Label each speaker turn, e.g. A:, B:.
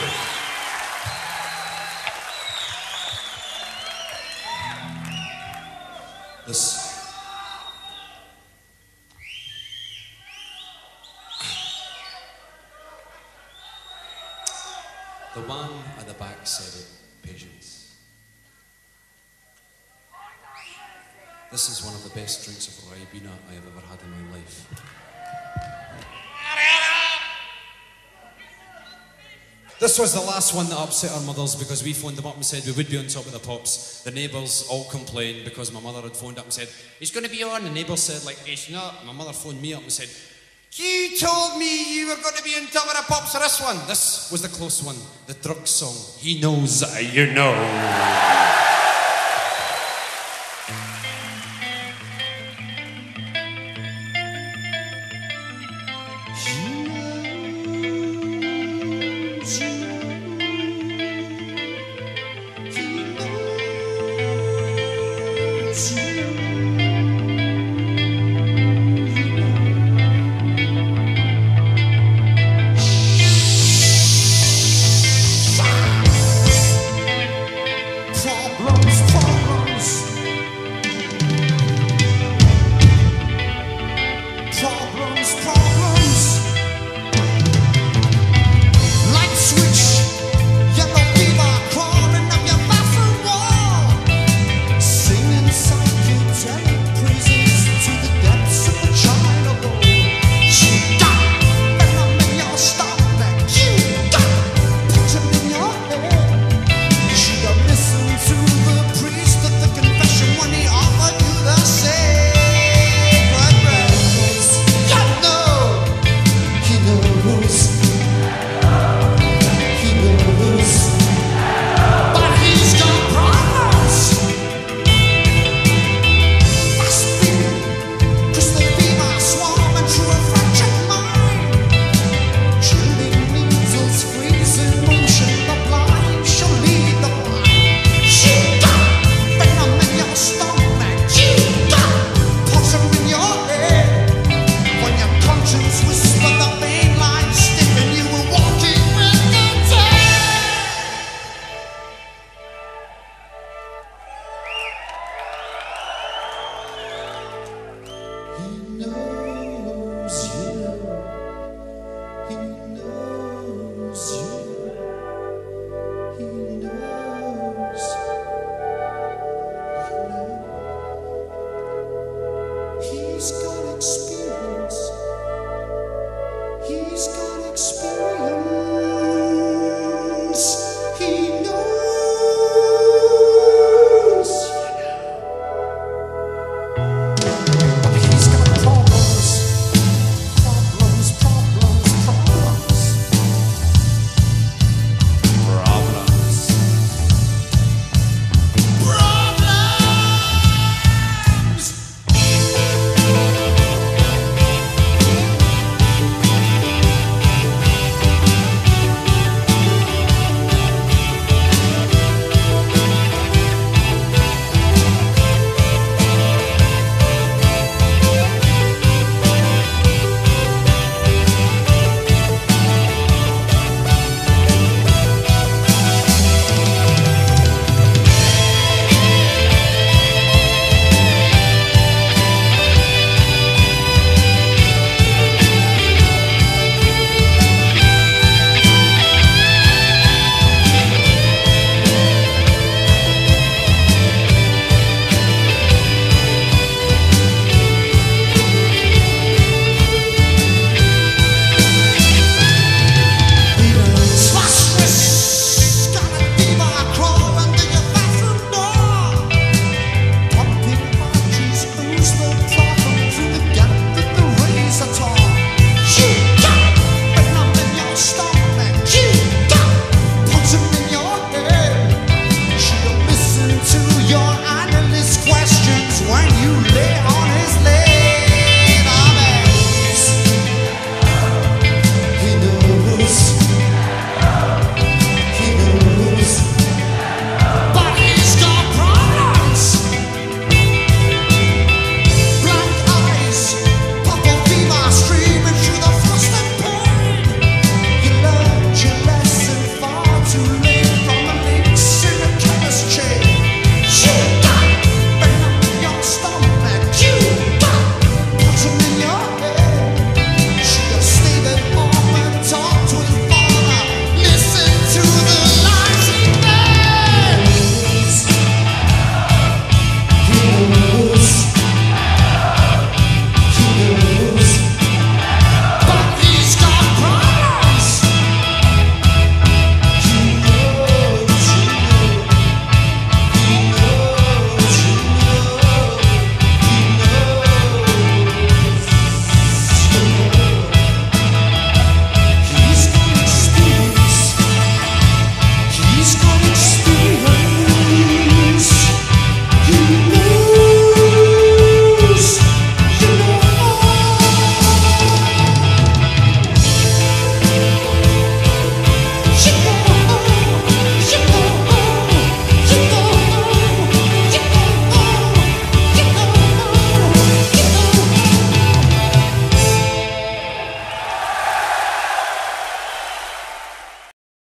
A: The man at the back said it, patience. This is one of the best drinks of Ribena I have ever had in my life. This was the last one that upset our mothers because we phoned them up and said we would be on Top of the Pops. The neighbours all complained because my mother had phoned up and said, he's going to be on. The neighbours said, like, he's not. My mother phoned me up and said, you told me you were going to be on Top of the Pops for this one. This was the close one, the drug song. He knows, you know.